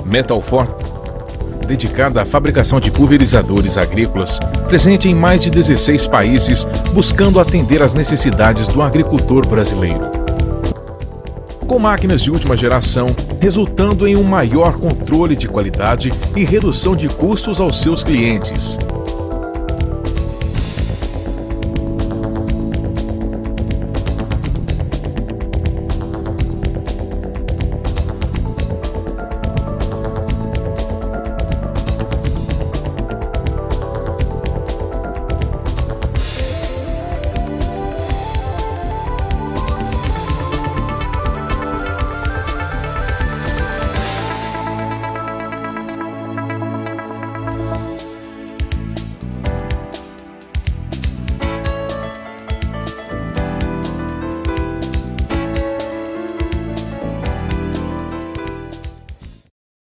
Metalfor, dedicada à fabricação de pulverizadores agrícolas, presente em mais de 16 países, buscando atender às necessidades do agricultor brasileiro. Com máquinas de última geração, resultando em um maior controle de qualidade e redução de custos aos seus clientes.